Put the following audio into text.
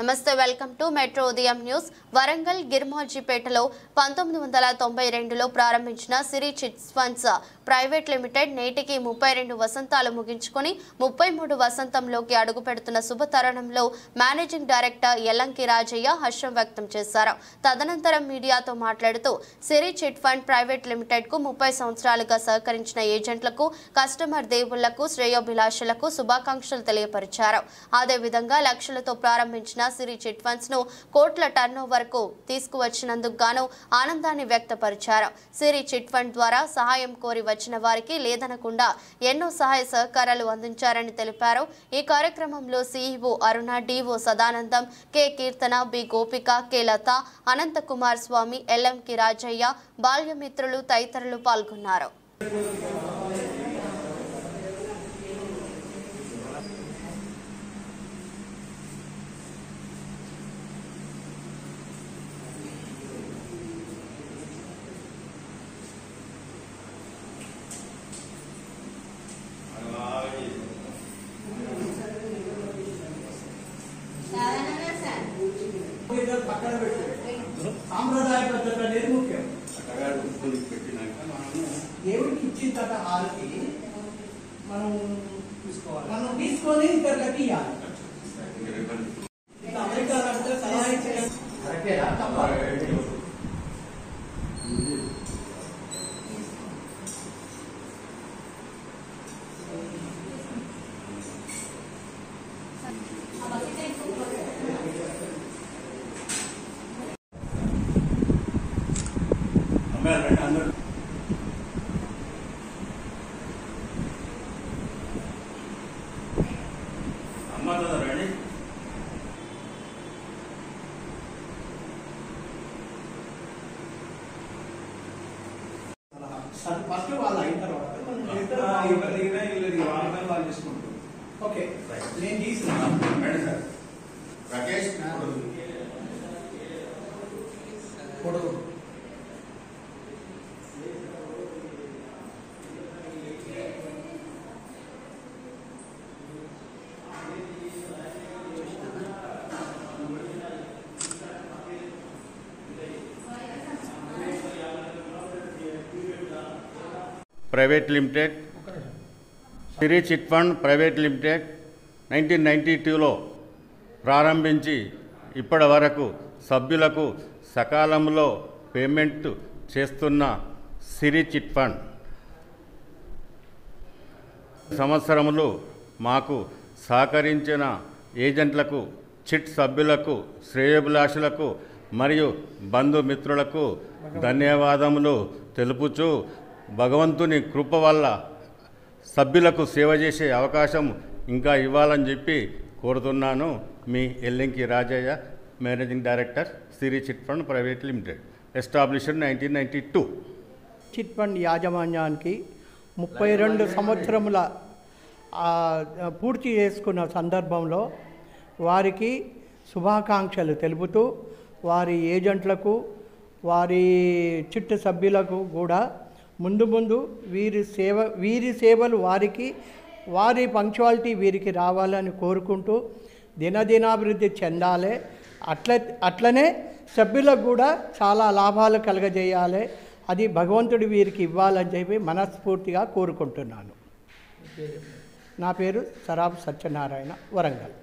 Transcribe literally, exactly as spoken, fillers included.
నమస్తే, welcome to metro ఉదయం news. Warangal గిర్మాజీపేటలో పంతొమ్మిది వందల తొంభై రెండులో ప్రారంభించిన Siri chit funds private limited నేటికి ముప్పై రెండు వసంతాలు ముగించుకొని ముప్పై మూడు వసంతంలోకి అడుగు పెడుతున్న శుభతరుణంలో మేనేజింగ్ డైరెక్టర్ ఎల్లంకి రాజయ్య హర్షం వ్యక్తం చేశారు. తదనంతరం మీడియాతో మాట్లాడుతూ Siri chit fund private limited కు ముప్పై సంవత్సరాలుగా సహకరించిన ఏజెంట్లకు, కస్టమర్ దేవుళ్లకు, శ్రేయోభిలాషులకు శుభాకాంక్షలు తెలియపరిచారు. అదేవిధంగా లక్షలతో ప్రారంభించిన సిరి చిట్ ఫండ్స్ ను కోట్ల టర్న్ ఓవర్ కు తీసుకువచ్చినందుకు గాను ఆనందాన్ని వ్యక్తపరిచారు. సిరి చిట్ ఫండ్ ద్వారా సహాయం కోరి వచ్చిన వారికి లేదనకుండా ఎన్నో సహాయ సహకారాలు అందించారని తెలిపారు. ఈ కార్యక్రమంలో CEO Aruna, DO Sadanandam, K Keerthana, B Gopika, K Latha, Anantha Kumar Swamy, Ellanki Rajaiah, బాల్యమిత్రులు తదితరులు పాల్గొన్నారు. సాంప్రదాయ పద్ధతి అనేది ముఖ్యం. దేవుడికి ఇచ్చిన తర్వాత హారతి మనం తీసుకోవాలి, మనం తీసుకొని ఇద్దరికి ఇవ్వాలి. అమెరికా సలహా ఇచ్చిన ఫస్ట్ వాళ్ళు అయిన తర్వాత ఓకే నేను తీసుకున్నాను. Rakesh photo private limited Siri chit fund private limited nineteen ninety టూలో ప్రారంభించి ఇప్పటి వరకు సభ్యులకు సకాలంలో పేమెంట్ చేస్తున్న సిరి చిట్ ఫండ్ సంవత్సరములు మాకు సహకరించిన ఏజెంట్లకు, చిట్ సభ్యులకు, శ్రేయోభిలాషులకు మరియు బంధుమిత్రులకు ధన్యవాదములు తెలుపుచూ భగవంతుని కృప వల్ల సభ్యులకు సేవ చేసే అవకాశం ఇంకా ఇవ్వాలని చెప్పి కోరుతున్నాను. మీ Ellanki Rajaiah, managing director, Siri chit fund private limited, established nineteen ninety two. Chit fund యాజమాన్యానికి ముప్పై రెండు సంవత్సరముల పూర్తి చేసుకున్న సందర్భంలో వారికి శుభాకాంక్షలు తెలుపుతూ వారి ఏజెంట్లకు, వారి చిట్టు సభ్యులకు కూడా ముందు ముందు వీరి సేవ వీరి సేవలు వారికి, వారి పంక్చువాలిటీ వీరికి రావాలని కోరుకుంటూ దినదినాభివృద్ధి చెందాలి. అట్ల అట్లనే సభ్యులకు కూడా చాలా లాభాలు కలగజేయాలి. అది భగవంతుడు వీరికి ఇవ్వాలని చెప్పి మనస్ఫూర్తిగా కోరుకుంటున్నాను. నా పేరు సరాబ్ సత్యనారాయణ, వరంగల్.